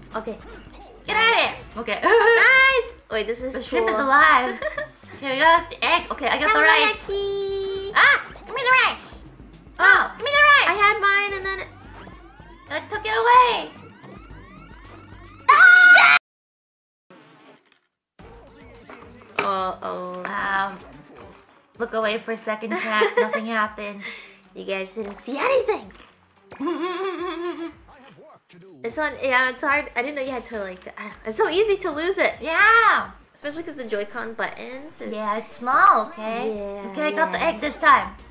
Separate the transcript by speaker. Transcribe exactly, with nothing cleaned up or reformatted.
Speaker 1: Okay.
Speaker 2: Get out of here! Okay.
Speaker 1: Nice! Wait, this is
Speaker 2: The
Speaker 1: cool.
Speaker 2: shrimp is alive. Okay, we got the egg. Okay, I got the rice.
Speaker 1: Takoyaki.
Speaker 2: Ah! Give me the rice! Oh! Give me the rice!
Speaker 1: I had mine and then...
Speaker 2: I took it away!
Speaker 1: Uh-oh.
Speaker 2: Um, look away for a second, chat. Nothing happened.
Speaker 1: You guys didn't see anything! It's on, yeah, it's hard. I didn't know you had to like, I don't know. It's so easy to lose it.
Speaker 2: Yeah!
Speaker 1: Especially because the Joy-Con buttons. And
Speaker 2: Yeah, it's small, okay?
Speaker 1: Yeah,
Speaker 2: Okay, I got the
Speaker 1: yeah.
Speaker 2: egg this time.